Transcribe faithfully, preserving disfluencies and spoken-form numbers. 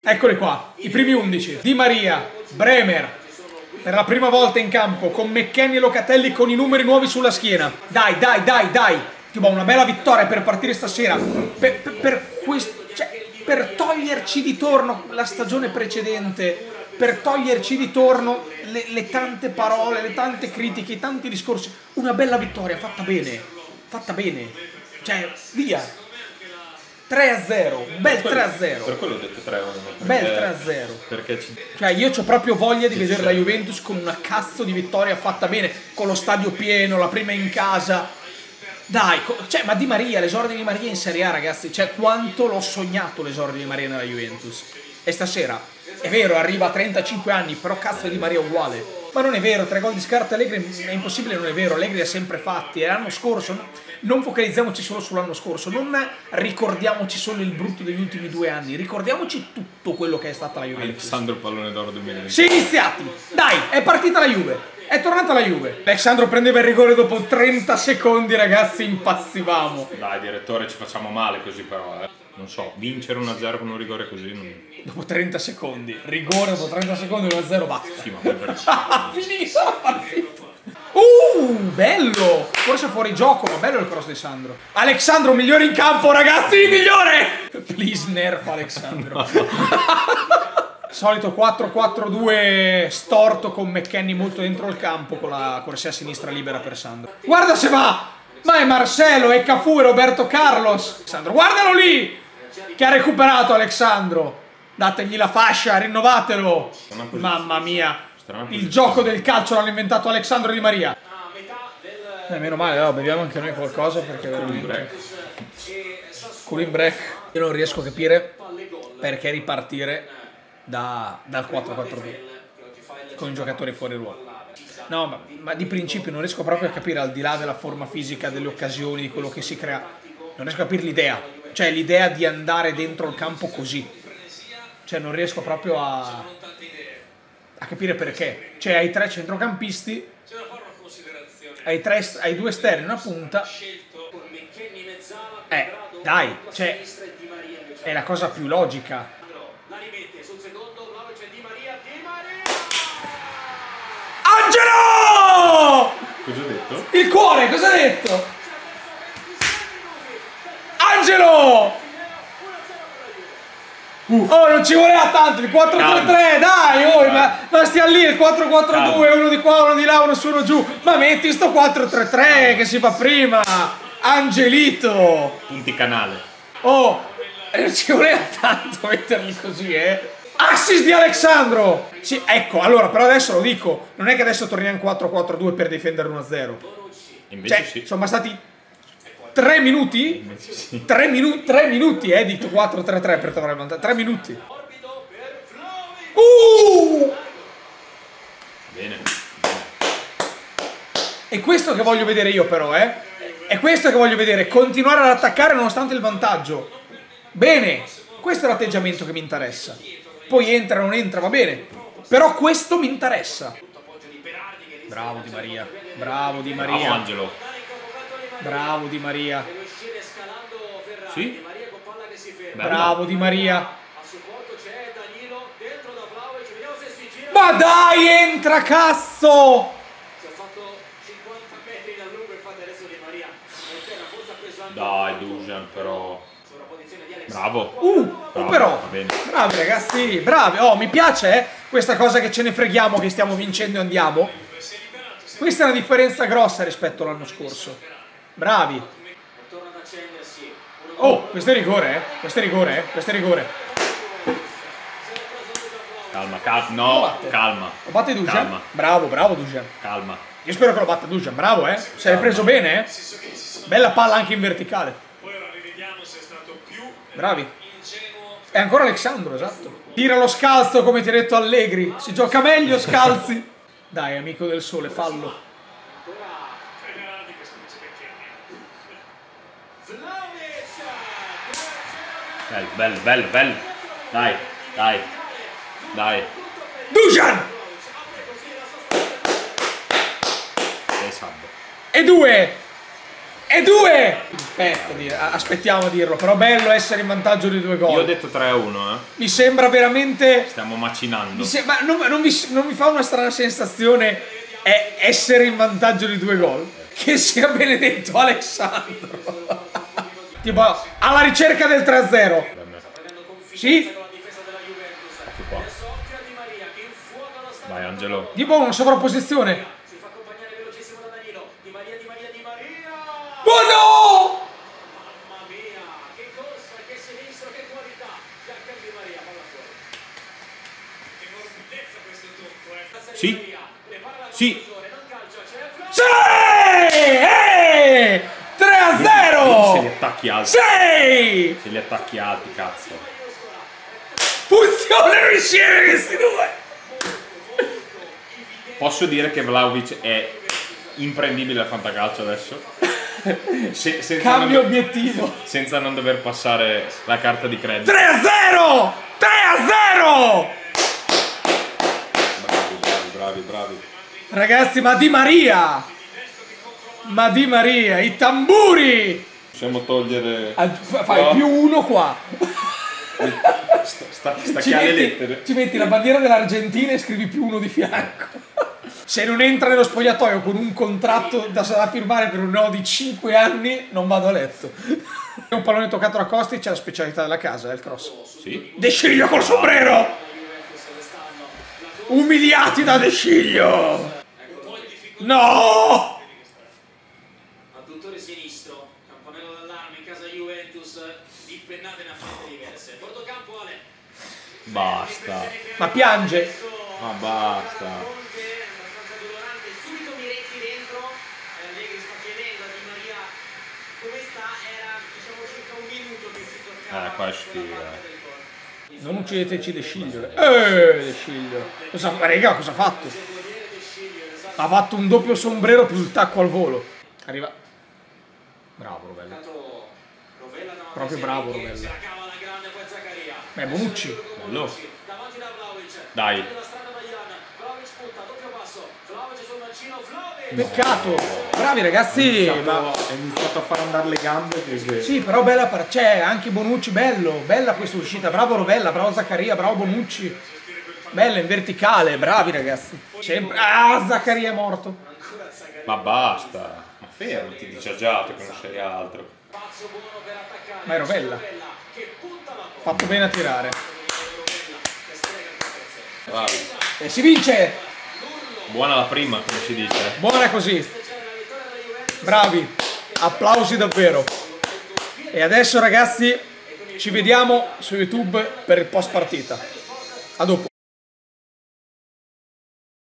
Eccoli qua, i primi undici. Di Maria, Bremer, per la prima volta in campo, con McKennie e Locatelli con i numeri nuovi sulla schiena. Dai, dai, dai, dai. Tipo, una bella vittoria per partire stasera. Per, per, per, quest... cioè, per toglierci di torno la stagione precedente, per toglierci di torno le, le tante parole, le tante critiche, i tanti discorsi. Una bella vittoria, fatta bene. Fatta bene. Cioè, via. tre a zero, bel tre a zero. Per quello ho detto tre a uno. Bel tre a zero. Perché ci... Cioè io ho proprio voglia di vedere la Juventus con una cazzo di vittoria fatta bene, con lo stadio pieno, la prima in casa. Dai, cioè, ma Di Maria, l'esordio di Maria in Serie A, ragazzi, cioè quanto l'ho sognato l'esordio di Maria nella Juventus. E stasera, è vero, arriva a trentacinque anni, però cazzo Di Maria è uguale. Ma non è vero, tre gol di scarto Allegri è impossibile, non è vero, Allegri li ha sempre fatti. E l'anno scorso, non focalizziamoci solo sull'anno scorso, non ricordiamoci solo il brutto degli ultimi due anni, ricordiamoci tutto quello che è stata la Juventus. Alessandro Pallone d'Oro duemilaventi. Si è iniziati, dai, è partita la Juve, è tornata la Juve. Alessandro prendeva il rigore dopo trenta secondi, ragazzi, impazzivamo. Dai, direttore, ci facciamo male così però, eh. Non so, vincere uno a zero con un rigore così non... Dopo trenta secondi, rigore dopo trenta secondi, uno a zero, basta. Sì, ma poi per... Finita la partita. Uh, bello! Forse fuori gioco, ma bello il cross di Sandro. Alessandro, migliore in campo, ragazzi, migliore! Please, nerf Alessandro. Solito quattro quattro due storto con McKennie molto dentro il campo, con la corsia a sinistra libera per Sandro. Guarda se va! Ma è Marcelo, è Cafu, è Roberto Carlos. Alessandro, guardalo lì! Che ha recuperato Alessandro. Dategli la fascia, rinnovatelo. Mamma mia. Il gioco del calcio l'hanno inventato Alessandro Di Maria. Eh, meno male, no, beviamo anche noi qualcosa perché veramente... Cooling break. Io non riesco a capire perché ripartire da, dal quattro quattro due con i giocatori fuori ruolo. No, ma, ma di principio non riesco proprio a capire, al di là della forma fisica, delle occasioni, di quello che si crea, non riesco a capire l'idea. Cioè l'idea di andare dentro il campo così. Cioè non riesco proprio a... a capire perché. Cioè hai tre centrocampisti, hai, tre, hai due esterni, una punta. Eh, dai, cioè è la cosa più logica. Angelo! Cosa ho detto? Il cuore, cosa ha detto? Angelo! Uh. Oh, non ci voleva tanto, il quattro tre tre, dai, oh, ma, ma stia lì, il quattro quattro due, uno di qua, uno di là, uno su, uno giù. Ma metti sto quattro tre tre che si fa prima. Angelito! Punti canale. Oh, non ci voleva tanto metterli così, eh. Assist di Alessandro! Sì, ecco, allora, però adesso lo dico, non è che adesso torniamo in quattro quattro due per difendere uno a zero. Invece Cioè, sì. sono bastati tre minuti? Invece sì. tre minuti, tre minuti, eh, di quattro tre tre per trovare il vantaggio. tre minuti. Uh! Bene. È questo che voglio vedere io però, eh. È questo che voglio vedere, continuare ad attaccare nonostante il vantaggio. Bene, questo è l'atteggiamento che mi interessa. Poi entra o non entra, va bene. Però questo mi interessa. Bravo Di Maria. Bravo Di Maria. Bravo Angelo. Bravo Di Maria. Sì? Bello. Bravo Di Maria. Ma dai, entra, cazzo! Dai, Dusan, però. Bravo. Uh, Bravo, però. va bene. Bravi ragazzi, bravi. Oh, mi piace, eh, questa cosa che ce ne freghiamo, che stiamo vincendo e andiamo. Questa è una differenza grossa rispetto all'anno scorso. Bravi. Oh, questo è rigore, eh. Questo è rigore, eh. Questo è rigore. Calma, calma. No, calma. Lo batte Dusan? Calma. Bravo, bravo Dusan. Calma. Io spero che lo batta Dusan, bravo, eh. Se l'hai preso bene, eh. Bella palla anche in verticale. Bravi. È ancora Alessandro, esatto. Tira lo scalzo come ti ha detto Allegri. Si gioca meglio scalzi. Dai, amico del sole, fallo. Bello, bello, bello, bello. Dai, dai, dai. Dusan! E salvo. E due! e due! Aspetta, di- aspettiamo a dirlo, però bello essere in vantaggio di due gol. Io ho detto tre a uno, eh. Mi sembra veramente... Stiamo macinando. Mi se- ma non, non mi, non mi fa una strana sensazione è essere in vantaggio di due gol? Che sia benedetto Alessandro. Tipo, alla ricerca del tre a zero. Sì? Ecco qua. Vai Angelo. Tipo una sovrapposizione. Oh no! Sì. Sì. Sì! Eh! tre a zero! Se li attacchi alti. Sì! Se li attacchi alti, cazzo. Funzionano insieme questi due! Posso dire che Vlahovic è imprendibile al fantacalcio adesso? Se, senza Cambio non, obiettivo. senza non dover passare la carta di credito. tre a zero! tre a zero! Bravi, bravi, bravi, bravi. Ragazzi, ma Di Maria! Ma Di Maria, i tamburi! Possiamo togliere... Ah, fa- Fai No. più uno qua. Sta, sta, Ci stacchiare le metti, lettere. ci metti la bandiera dell'Argentina e scrivi più uno di fianco. Se non entra nello spogliatoio con un contratto da, da firmare per un no di cinque anni, non vado a letto. Un pallone toccato da Costi, c'è la specialità della casa, è il cross. Sì. De Sciglio col sombrero! Umiliati da De Sciglio! No! Adduttore sinistro, campanello d'allarme in casa Juventus, di pennate ne affronte diverse. Portocampo Ale. Basta. Ma piange! Ma basta. Abbastanza dolorante, subito Miretti dentro. Allegri sta chiedendo a Di Maria come sta, era diciamo circa un minuto che si toccava. Eh, qua è sfiga. Non uccideteci De Sciglio. Eh, De Sciglio. Cosa, ma raga, cosa ha fatto? Ha fatto un doppio sombrero più il tacco al volo. Arriva. Bravo Rovella. Proprio bravo Rovella. Beh, Bonucci. Bello. Dai. Peccato. Bravi ragazzi. Ma... È iniziato a far andare le gambe perché... Sì, però bella par- c'è anche Bonucci, bello, bella questa uscita, bravo Rovella, bravo Zaccaria, bravo Bonucci. Bella in verticale, bravi ragazzi. Sempre. Ah, Zaccaria è morto. Ma basta. Ma fermati, disagiato che non sei altro. Ma è Rovella. Fatto bene a tirare. Bravi. E si vince! Buona la prima, come si dice. Buona così. Bravi. Applausi davvero. E adesso ragazzi ci vediamo su YouTube per il post partita. A dopo.